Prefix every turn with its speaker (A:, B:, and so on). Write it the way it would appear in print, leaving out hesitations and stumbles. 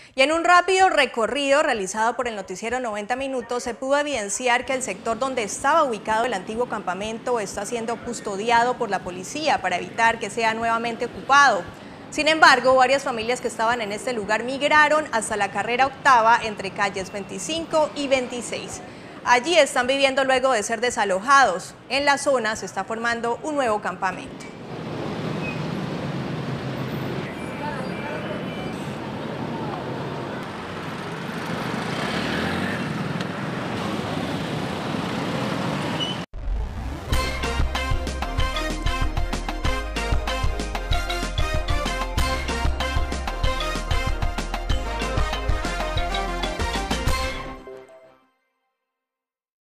A: Y en un rápido recorrido realizado por el noticiero 90 Minutos se pudo evidenciar que el sector donde estaba ubicado el antiguo campamento está siendo custodiado por la policía para evitar que sea nuevamente ocupado. Sin embargo, varias familias que estaban en este lugar migraron hasta la carrera octava entre calles 25 y 26. Allí están viviendo luego de ser desalojados. En la zona se está formando un nuevo campamento.